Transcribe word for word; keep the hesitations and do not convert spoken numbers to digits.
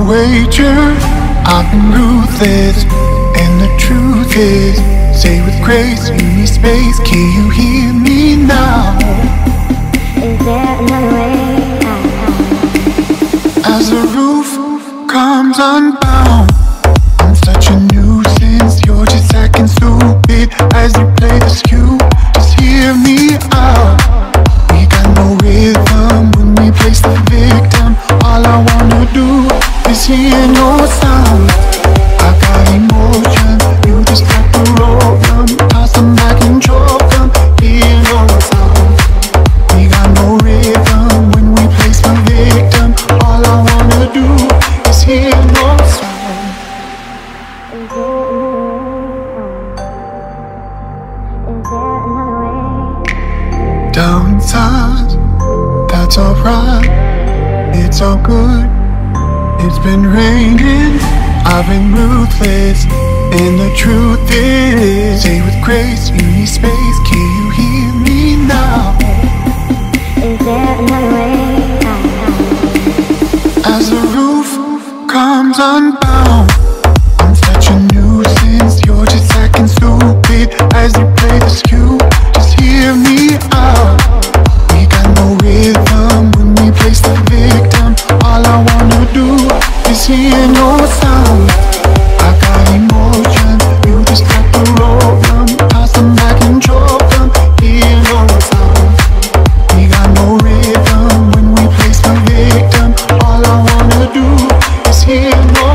wager. I've been ruthless, and the truth is, say with grace, you need space. Can you hear me now? Is there another way out? As the roof comes unbound, I'm such a nuisance. You're just acting stupid as you play the skew. Just hear me out. We got no rhythm when we place the victim. All I wanna do is hear your sound. I got emotion, you just got the roll them. Toss them back and drop them. Hear your sound. We got no rhythm when we place the victim. All I wanna do is hear your sound. Is there another way? Downside, that's alright. It's all good. It's been raining. I've been ruthless, and the truth is, say with grace, you need space. Can you hear me now? Is there another way out? As the roof comes unbound, I'm such a nuisance. You're just acting stupid as you play the skew. Just hear me out. We got no rhythm when we place the victim. All I wanna do is hear your sound. I got emotion, you just got the roll them. Toss them back and drop them. Hear your sound. We got no rhythm when we place the victim. All I wanna do is hear your